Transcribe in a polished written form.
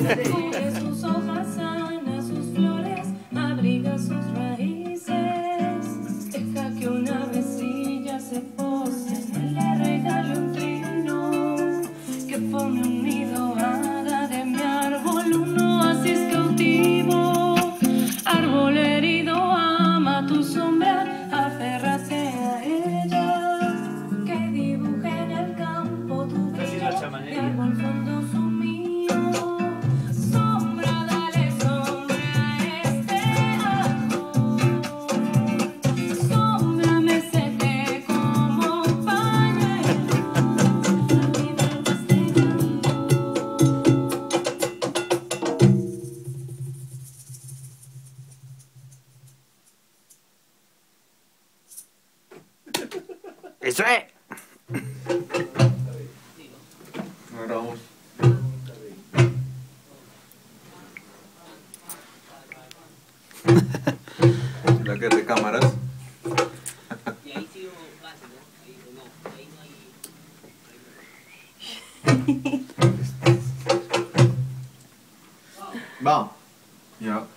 Cubre sus hojas, sana sus flores, abriga sus raíces. Deja que una avecilla se pose, le regale un trino, que forme un nido, haga de mi árbol un oasis cautivo. Árbol herido, ama tu sombra, aférrate a ella, que dibuje en el campo tu brillo, y árbol fondo sumido. Sombra, dale sombra a este árbol, sombra me seque como un pañuelo, arriba de este ¡Eso es! Ahora vamos. La que de cámaras. Y ahí sí fácil, ¿no? Ahí no hay... Vamos. Ya.